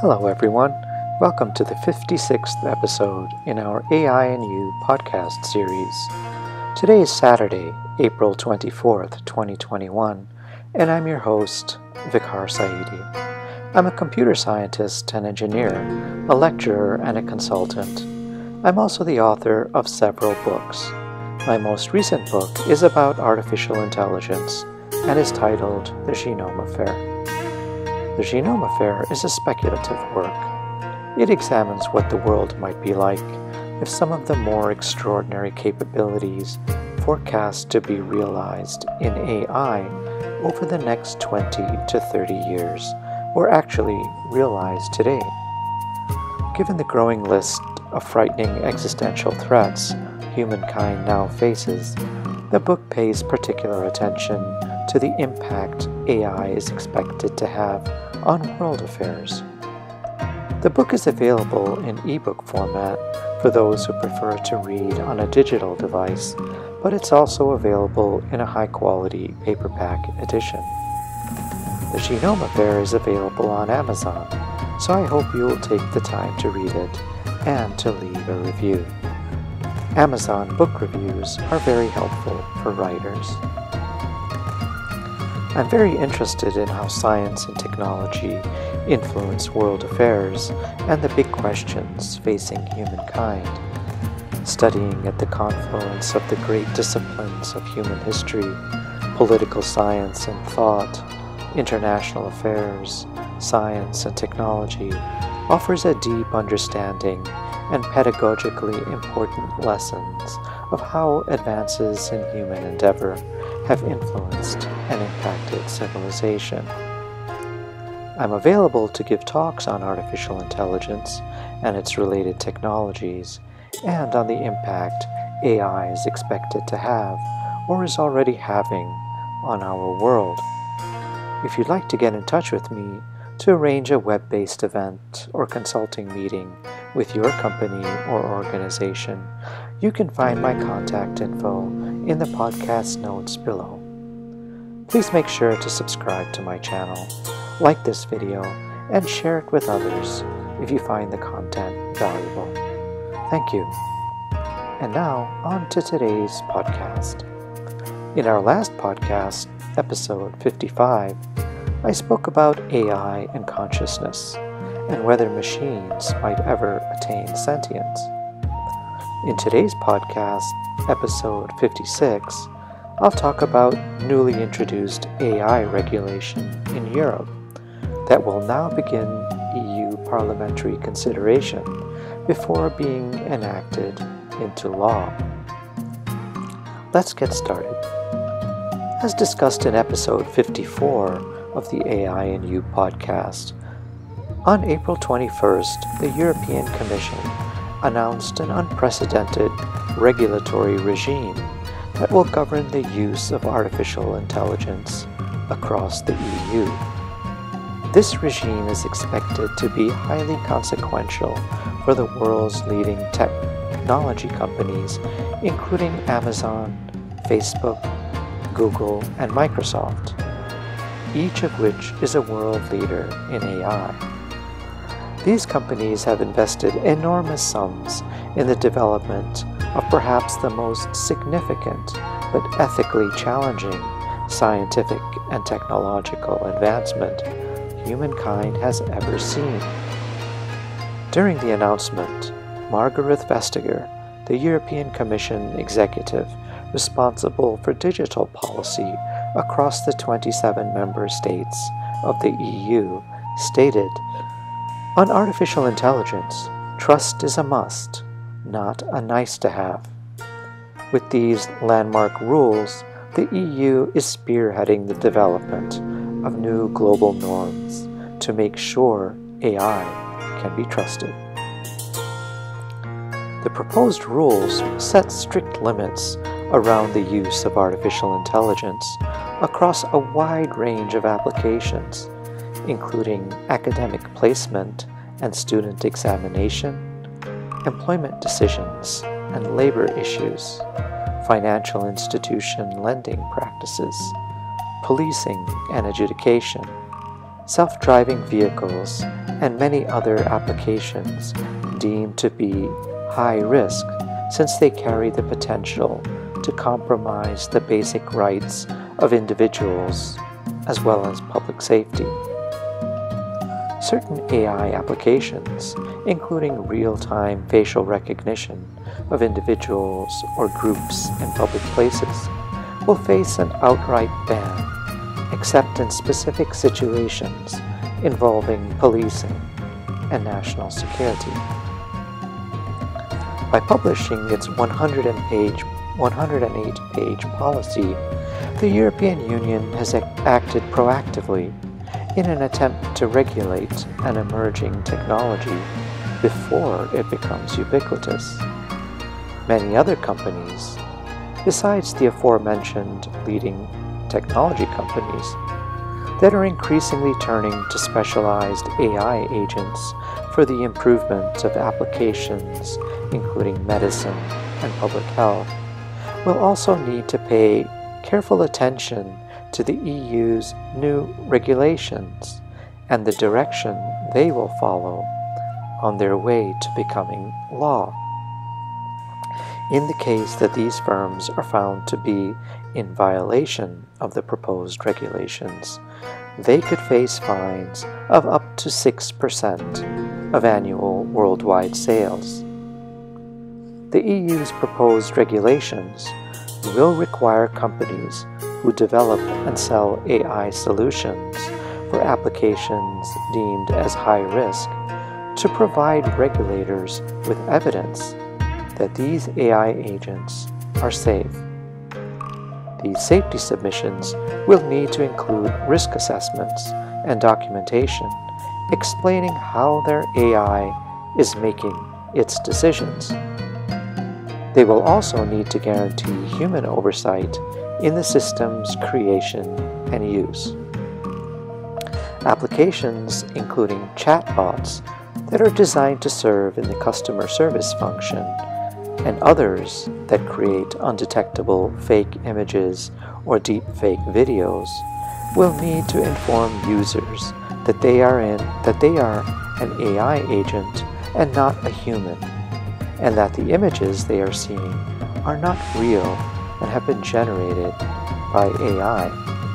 Hello everyone, welcome to the 56th episode in our AI and You podcast series. Today is Saturday, April 24th, 2021, and I'm your host, Vikhar Saidi. I'm a computer scientist and engineer, a lecturer and a consultant. I'm also the author of several books. My most recent book is about artificial intelligence and is titled The Genome Affair. The Genome Affair is a speculative work. It examines what the world might be like if some of the more extraordinary capabilities forecast to be realized in AI over the next 20 to 30 years were actually realized today. Given the growing list of frightening existential threats humankind now faces, the book pays particular attention to the impact AI is expected to have on world affairs. The book is available in ebook format for those who prefer to read on a digital device, but it's also available in a high-quality paperback edition. The Genome Affair is available on Amazon, so I hope you will take the time to read it and to leave a review. Amazon book reviews are very helpful for writers. I'm very interested in how science and technology influence world affairs and the big questions facing humankind. Studying at the confluence of the great disciplines of human history, political science and thought, international affairs, science and technology offers a deep understanding and pedagogically important lessons of how advances in human endeavor have influenced and impacted civilization. I'm available to give talks on artificial intelligence and its related technologies, and on the impact AI is expected to have, or is already having, on our world. If you'd like to get in touch with me to arrange a web-based event or consulting meeting with your company or organization, you can find my contact info in the podcast notes below. Please make sure to subscribe to my channel, like this video, and share it with others if you find the content valuable. Thank you. And now, on to today's podcast. In our last podcast, episode 55, I spoke about AI and consciousness, and whether machines might ever attain sentience. In today's podcast, episode 56, I'll talk about newly introduced AI regulation in Europe that will now begin EU parliamentary consideration before being enacted into law. Let's get started. As discussed in episode 54 of the AI and You podcast, on April 21st, the European Commission announced an unprecedented regulatory regime that will govern the use of artificial intelligence across the EU. This regime is expected to be highly consequential for the world's leading technology companies, including Amazon, Facebook, Google, and Microsoft, each of which is a world leader in AI. These companies have invested enormous sums in the development of perhaps the most significant but ethically challenging scientific and technological advancement humankind has ever seen. During the announcement, Margrethe Vestager, the European Commission executive responsible for digital policy across the 27 member states of the EU, stated, "On artificial intelligence, trust is a must, not a nice-to-have. With these landmark rules, the EU is spearheading the development of new global norms to make sure AI can be trusted." The proposed rules set strict limits around the use of artificial intelligence across a wide range of applications, including academic placement and student examination, employment decisions and labor issues, financial institution lending practices, policing and adjudication, self-driving vehicles, and many other applications deemed to be high risk since they carry the potential to compromise the basic rights of individuals as well as public safety. Certain AI applications, including real-time facial recognition of individuals or groups in public places, will face an outright ban, except in specific situations involving policing and national security. By publishing its 108-page policy, the European Union has acted proactively in an attempt to regulate an emerging technology before it becomes ubiquitous. Many other companies, besides the aforementioned leading technology companies, that are increasingly turning to specialized AI agents for the improvement of applications including medicine and public health, will also need to pay careful attention to the EU's new regulations and the direction they will follow on their way to becoming law. In the case that these firms are found to be in violation of the proposed regulations, they could face fines of up to 6% of annual worldwide sales. The EU's proposed regulations will require companies who develop and sell AI solutions for applications deemed as high risk to provide regulators with evidence that these AI agents are safe. These safety submissions will need to include risk assessments and documentation explaining how their AI is making its decisions. They will also need to guarantee human oversight in the system's creation and use. Applications including chatbots that are designed to serve in the customer service function, and others that create undetectable fake images or deepfake videos, will need to inform users that they are an AI agent and not a human, and that the images they are seeing are not real and have been generated by AI.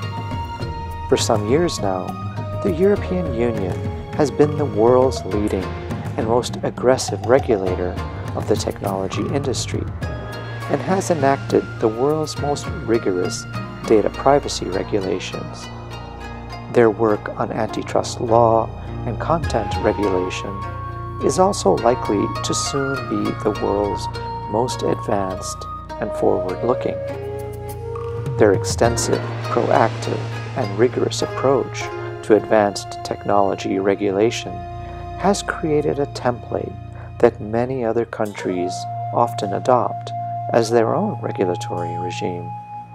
For some years now, the European Union has been the world's leading and most aggressive regulator of the technology industry, and has enacted the world's most rigorous data privacy regulations. Their work on antitrust law and content regulation is also likely to soon be the world's most advanced and forward-looking. Their extensive, proactive, and rigorous approach to advanced technology regulation has created a template that many other countries often adopt as their own regulatory regime.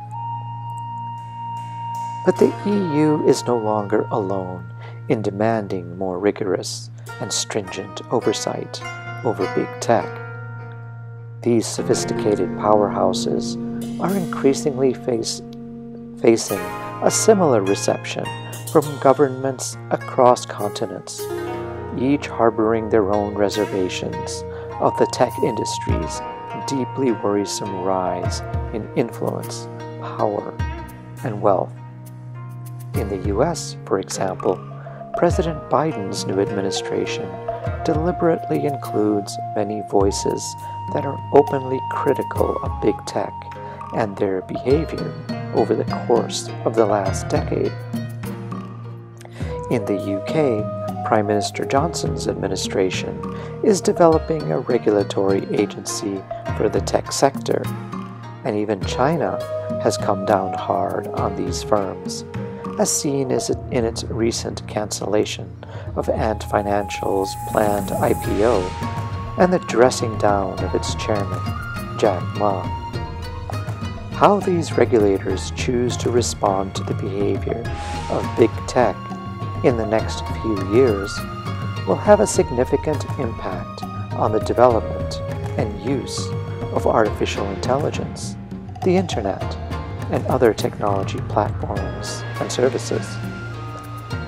But the EU is no longer alone in demanding more rigorous and stringent oversight over big tech. These sophisticated powerhouses are increasingly facing a similar reception from governments across continents, each harboring their own reservations of the tech industry's deeply worrisome rise in influence, power, and wealth. In the US, for example, President Biden's new administration deliberately includes many voices that are openly critical of big tech and their behavior over the course of the last decade. In the UK, Prime Minister Johnson's administration is developing a regulatory agency for the tech sector, and even China has come down hard on these firms, as seen in its recent cancellation of Ant Financial's planned IPO and the dressing down of its chairman, Jack Ma. How these regulators choose to respond to the behavior of big tech in the next few years will have a significant impact on the development and use of artificial intelligence, the internet, and other technology platforms and services.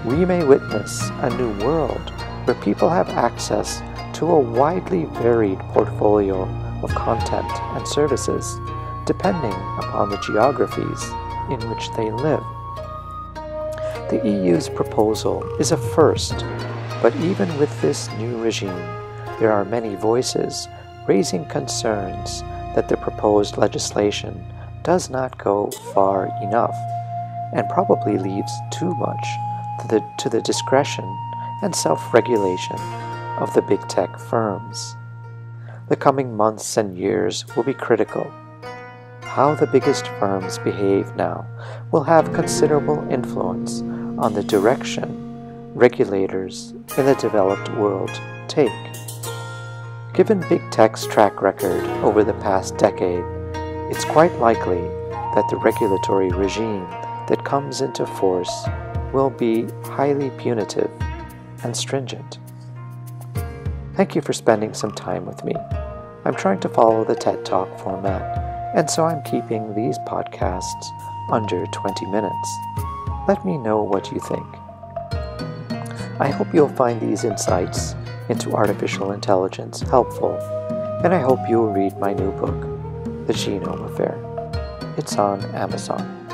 we may witness a new world where people have access to a widely varied portfolio of content and services, depending upon the geographies in which they live. The EU's proposal is a first, but even with this new regime, there are many voices raising concerns that the proposed legislation does not go far enough and probably leaves too much to the discretion and self-regulation of the big tech firms. The coming months and years will be critical. How the biggest firms behave now will have considerable influence on the direction regulators in the developed world take. Given big tech's track record over the past decade, it's quite likely that the regulatory regime that comes into force will be highly punitive and stringent. Thank you for spending some time with me. I'm trying to follow the TED Talk format, and so I'm keeping these podcasts under 20 minutes. Let me know what you think. I hope you'll find these insights into artificial intelligence helpful, and I hope you'll read my new book, The Genome Affair. It's on Amazon.